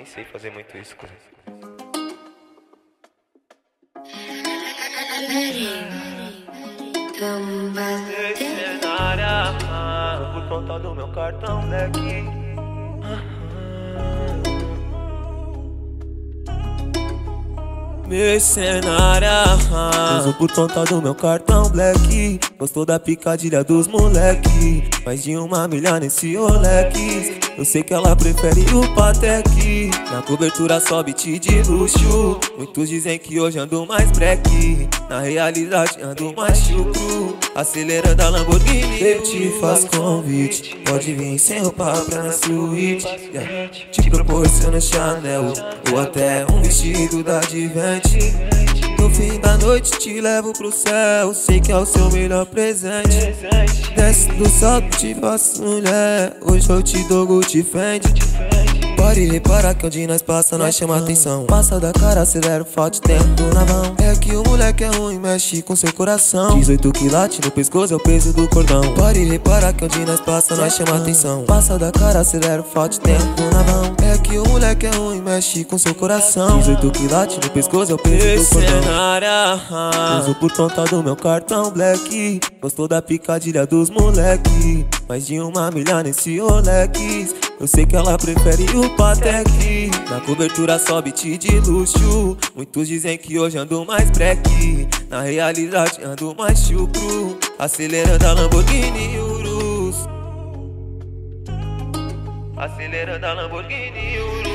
Nem sei fazer muito isso, cara. Mercenária, por conta do meu cartão Black. Mercenária, uso por conta do meu cartão Black. Gostou da picadilha dos moleque, mais de 1 milha nesse Rolex. Eu sei que ela prefere o Patek, na cobertura só beat de luxo. Muitos dizem que hoje ando mais break, na realidade ando mais chucro, acelerando a Lamborghini. Eu te faço convite, pode vir sem roupa pra na suíte, yeah. Te proporciono Chanel ou até um vestido da Advent. No fim da noite te levo pro céu, sei que é o seu melhor presente. Desce do salto, te faço mulher, hoje eu te dou Gucci Fendi. Pode reparar que onde nós passa, nós chama atenção. Passa da cara, acelera o forte, tempo na mão. É que o moleque é ruim, mexe com seu coração. 18 quilates no pescoço é o peso do cordão. Pode reparar que onde nós passa, nós chama atenção. Passa da cara, acelera o forte, tempo na mão. É que o moleque é ruim, mexe com seu coração. 18 quilates no pescoço é o peso do cordão. Uso por conta do meu cartão Black. Gostou da picadilha dos moleque, mais de 1 milha nesse Rolex. Eu sei que ela prefere o Patek, na cobertura só beat de luxo. Muitos dizem que hoje ando mais break, na realidade ando mais chucro, acelerando a Lamborghini Urus, acelerando a Lamborghini Urus.